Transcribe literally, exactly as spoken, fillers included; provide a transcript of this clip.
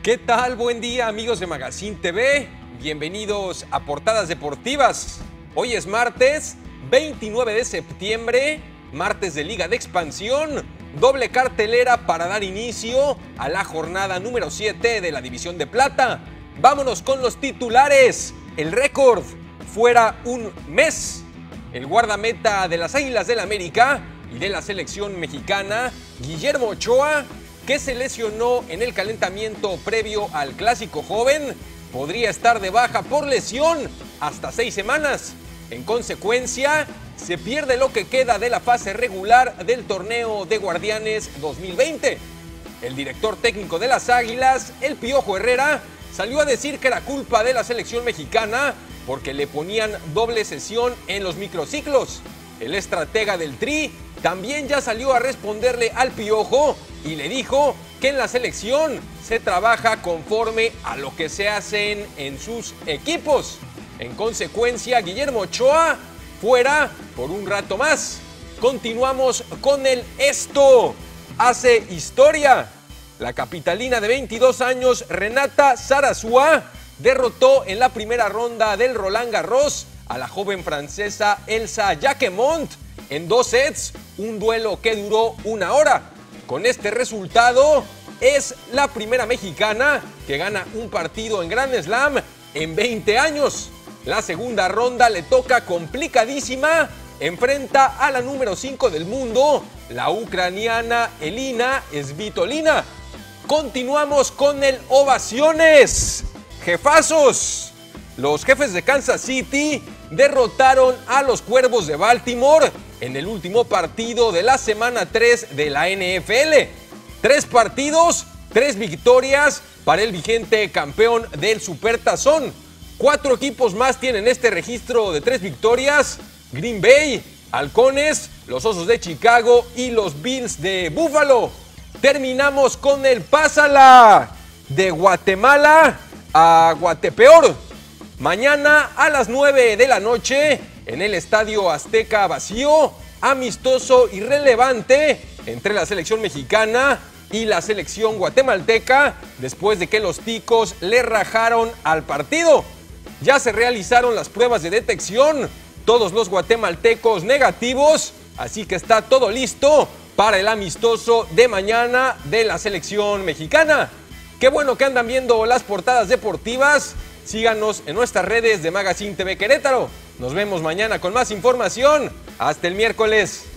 ¿Qué tal? Buen día, amigos de Magazine T V. Bienvenidos a Portadas Deportivas. Hoy es martes veintinueve de septiembre, martes de Liga de Expansión. Doble cartelera para dar inicio a la jornada número siete de la División de Plata. Vámonos con los titulares. El récord, fuera un mes. El guardameta de las Águilas del América y de la selección mexicana, Guillermo Ochoa, que se lesionó en el calentamiento previo al Clásico Joven, podría estar de baja por lesión hasta seis semanas. En consecuencia, se pierde lo que queda de la fase regular del torneo de Guardianes dos mil veinte. El director técnico de las Águilas, el Piojo Herrera, salió a decir que era culpa de la selección mexicana porque le ponían doble sesión en los microciclos. El estratega del Tri también ya salió a responderle al Piojo y le dijo que en la selección se trabaja conforme a lo que se hacen en sus equipos. En consecuencia, Guillermo Ochoa fuera por un rato más. Continuamos con el esto hace historia. La capitalina de veintidós años, Renata Sarasúa, derrotó en la primera ronda del Roland Garros a la joven francesa Elsa Jacquemont en dos sets, un duelo que duró una hora. Con este resultado, es la primera mexicana que gana un partido en Grand Slam en veinte años. La segunda ronda le toca complicadísima. Enfrenta a la número cinco del mundo, la ucraniana Elina Svitolina. Continuamos con el ovaciones. Jefazos. Los Jefes de Kansas City derrotaron a los Cuervos de Baltimore en el último partido de la semana tres de la N F L. Tres partidos, tres victorias para el vigente campeón del Supertazón. Cuatro equipos más tienen este registro de tres victorias: Green Bay, Halcones, los Osos de Chicago y los Bills de Buffalo. Terminamos con el Pásala de Guatemala a Guatepeor. Mañana a las nueve de la noche en el Estadio Azteca vacío, amistoso y relevante entre la selección mexicana y la selección guatemalteca después de que los ticos le rajaron al partido. Ya se realizaron las pruebas de detección, todos los guatemaltecos negativos, así que está todo listo para el amistoso de mañana de la selección mexicana. Qué bueno que andan viendo las portadas deportivas. Síganos en nuestras redes de Magazine T V Querétaro. Nos vemos mañana con más información. Hasta el miércoles.